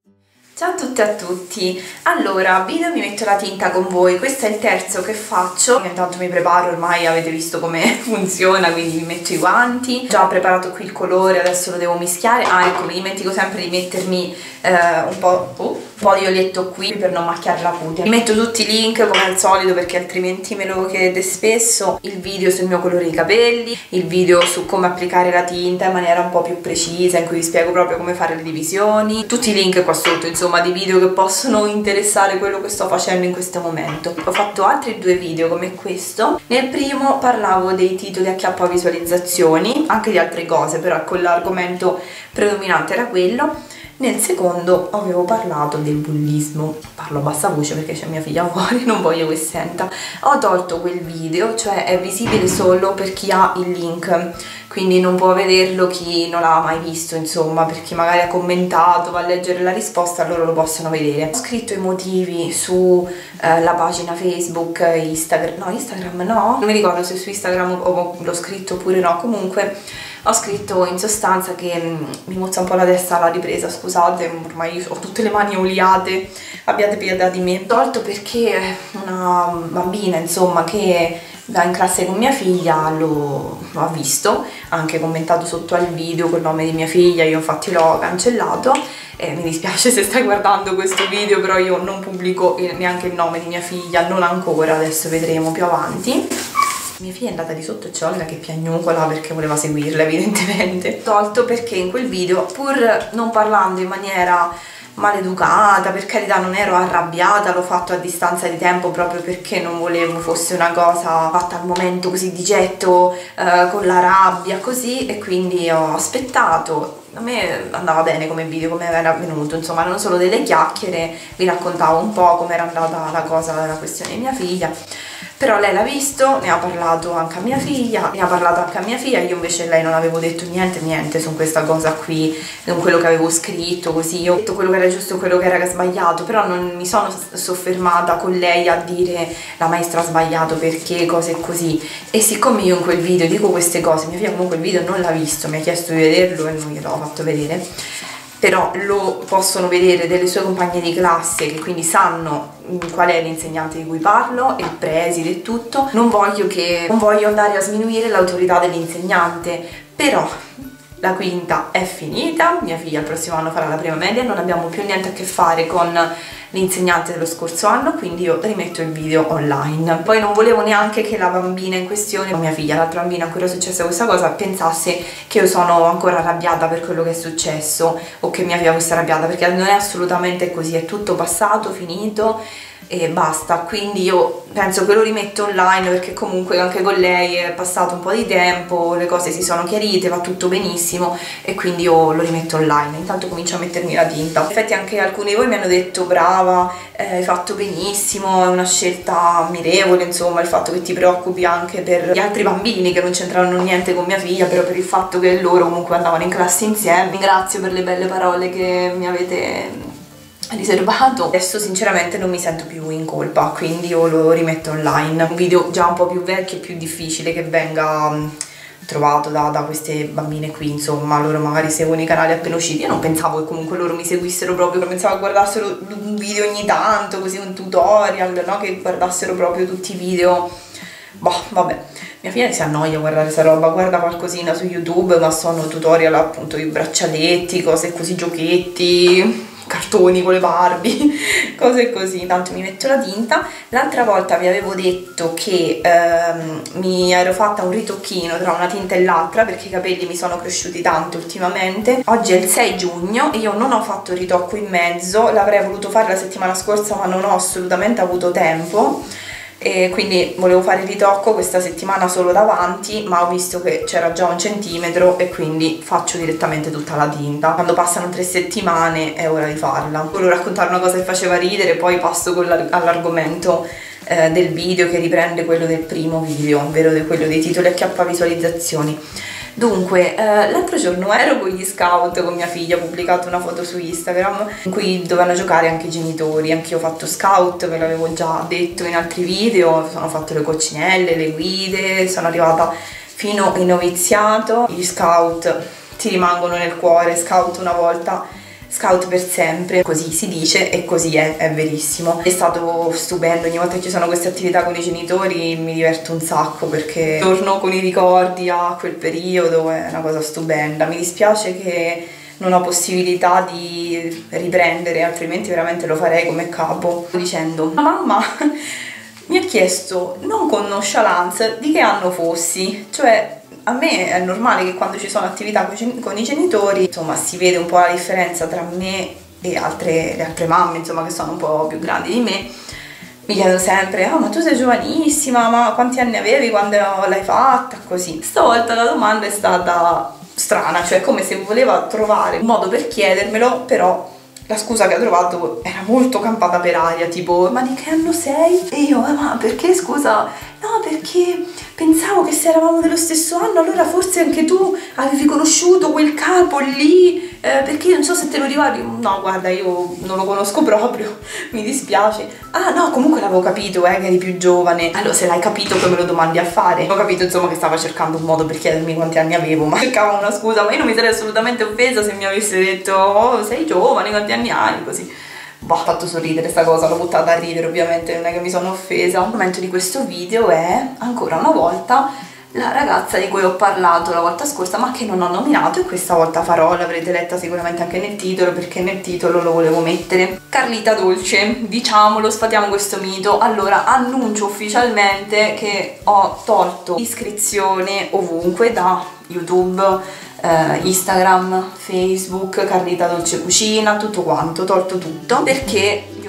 Ciao a tutte e a tutti. Allora, video mi metto la tinta con voi. Questo è il terzo che faccio. Io intanto mi preparo, ormai avete visto come funziona, quindi mi metto i guanti. Già ho preparato qui il colore, adesso lo devo mischiare. Ah, ecco, mi dimentico sempre di mettermi un po' di olietto qui per non macchiare la cute. Vi metto tutti i link come al solito perché altrimenti me lo chiedete spesso. Il video sul mio colore di capelli, il video su come applicare la tinta in maniera un po' più precisa, in cui vi spiego proprio come fare le divisioni. Tutti i link qua sotto, insomma, di video che possono interessare quello che sto facendo in questo momento. Ho fatto altri due video come questo. Nel primo parlavo dei titoli a chiappa visualizzazioni, anche di altre cose, però ecco l'argomento predominante era quello. Nel secondo avevo parlato del bullismo. Parlo a bassa voce perché c'è mia figlia fuori, non voglio che senta. Ho tolto quel video, cioè è visibile solo per chi ha il link, quindi non può vederlo chi non l'ha mai visto, insomma, perché magari ha commentato, va a leggere la risposta, loro lo possono vedere. Ho scritto i motivi su la pagina Facebook, Instagram no, non mi ricordo se su Instagram l'ho scritto oppure no, comunque ho scritto in sostanza che mi mozza un po' la testa alla ripresa, scusate, ormai ho tutte le mani oliate, abbiate pietà di me. Ho tolto perché una bambina, insomma, che va in classe con mia figlia lo ha visto, ha anche commentato sotto al video col nome di mia figlia, io infatti l'ho cancellato. Mi dispiace se stai guardando questo video, però io non pubblico neanche il nome di mia figlia, non ancora, adesso vedremo più avanti. Mia figlia è andata di sotto e c'è Olga che piagnucola perché voleva seguirla, evidentemente. Tolto perché in quel video, pur non parlando in maniera maleducata, per carità non ero arrabbiata, l'ho fatto a distanza di tempo proprio perché non volevo fosse una cosa fatta al momento così di getto, con la rabbia così, e quindi ho aspettato. A me andava bene come video, come era venuto, insomma erano solo delle chiacchiere, vi raccontavo un po' come era andata la cosa, la questione di mia figlia. Però lei l'ha visto, ne ha parlato anche a mia figlia, io invece a lei non avevo detto niente su questa cosa qui, con quello che avevo scritto, così. Io ho detto quello che era giusto e quello che era sbagliato, però non mi sono soffermata con lei a dire la maestra ha sbagliato perché, cose così. E siccome io in quel video dico queste cose, mia figlia comunque il video non l'ha visto, mi ha chiesto di vederlo e non gliel'ho fatto vedere. Però lo possono vedere delle sue compagne di classe che quindi sanno qual è l'insegnante di cui parlo, il preside e tutto. Non voglio andare a sminuire l'autorità dell'insegnante, però la quinta è finita, mia figlia il prossimo anno farà la prima media, non abbiamo più niente a che fare con l'insegnante dello scorso anno, quindi io rimetto il video online. Poi non volevo neanche che la bambina in questione, mia figlia, l'altra bambina a cui era successa questa cosa, pensasse che io sono ancora arrabbiata per quello che è successo o che mia figlia fosse arrabbiata, perché non è assolutamente così, è tutto passato, finito e basta. Quindi io penso che lo rimetto online perché comunque anche con lei è passato un po' di tempo, le cose si sono chiarite, va tutto benissimo e quindi io lo rimetto online. Intanto comincio a mettermi la tinta. In effetti anche alcuni di voi mi hanno detto brava, hai fatto benissimo, è una scelta ammirevole, insomma, il fatto che ti preoccupi anche per gli altri bambini che non c'entravano niente con mia figlia, però per il fatto che loro comunque andavano in classe insieme. Ringrazio per le belle parole che mi avete riservato. Adesso sinceramente non mi sento più in colpa, quindi io lo rimetto online. Un video già un po' più vecchio e più difficile che venga trovato da queste bambine qui, insomma, loro magari seguono i canali appena usciti. Io non pensavo che comunque loro mi seguissero proprio, pensavo che guardassero un video ogni tanto, così un tutorial, no? Che guardassero proprio tutti i video. Boh, vabbè, mia figlia si annoia a guardare questa roba, guarda qualcosina su YouTube, ma sono tutorial appunto di braccialetti, cose così, giochetti, cartoni con le Barbie, cose così. Intanto mi metto la tinta. L'altra volta vi avevo detto che mi ero fatta un ritocchino tra una tinta e l'altra perché i capelli mi sono cresciuti tanto ultimamente. Oggi è il 6 giugno e io non ho fatto il ritocco in mezzo, l'avrei voluto fare la settimana scorsa ma non ho assolutamente avuto tempo, e quindi volevo fare il ritocco questa settimana solo davanti, ma ho visto che c'era già 1 centimetro e quindi faccio direttamente tutta la tinta. Quando passano 3 settimane è ora di farla. Volevo raccontare una cosa che faceva ridere, poi passo all'argomento del video che riprende quello del primo video, ovvero quello dei titoli a chiappa visualizzazioni. Dunque, l'altro giorno ero con gli scout con mia figlia, ho pubblicato una foto su Instagram in cui dovevano giocare anche i genitori. Anch'io ho fatto scout, ve l'avevo già detto in altri video, sono fatto le coccinelle, le guide, sono arrivata fino al noviziato. Gli scout ti rimangono nel cuore, scout una volta scout per sempre, così si dice e così è verissimo. È stato stupendo, ogni volta che ci sono queste attività con i genitori mi diverto un sacco perché torno con i ricordi a quel periodo, è una cosa stupenda. Mi dispiace che non ho possibilità di riprendere, altrimenti veramente lo farei come capo. Dicendo, la mamma mi ha chiesto non con nonchalance di che anno fossi, cioè a me è normale che quando ci sono attività con i genitori, insomma, si vede un po' la differenza tra me e le altre mamme, insomma, che sono un po' più grandi di me. Mi chiedo sempre, ma tu sei giovanissima, ma quanti anni avevi quando l'hai fatta? Così. Stavolta la domanda è stata strana, cioè come se voleva trovare un modo per chiedermelo, però la scusa che ha trovato era molto campata per aria, tipo, ma di che anno sei? E io, ma perché scusa? No, perché pensavo che se eravamo dello stesso anno, allora forse anche tu avevi conosciuto quel capo lì, perché non so se te lo ricordi. No, guarda, io non lo conosco proprio, mi dispiace. Ah no, comunque l'avevo capito, che eri più giovane. Allora, se l'hai capito, come lo domandi a fare? Ho capito, insomma, che stava cercando un modo per chiedermi quanti anni avevo, ma cercava una scusa, ma io non mi sarei assolutamente offesa se mi avesse detto, oh, sei giovane, quanti anni hai, così. Boh, ha fatto sorridere sta cosa, l'ho buttata a ridere, ovviamente non è che mi sono offesa. Il momento di questo video è, ancora una volta, la ragazza di cui ho parlato la volta scorsa ma che non ho nominato, e questa volta farò, l'avrete letta sicuramente anche nel titolo perché nel titolo lo volevo mettere. Carlita Dolce, diciamolo, sfatiamo questo mito. Allora, annuncio ufficialmente che ho tolto iscrizione ovunque, da YouTube, Instagram, Facebook, Carlita Dolce Cucina, tutto quanto, tolto tutto, perché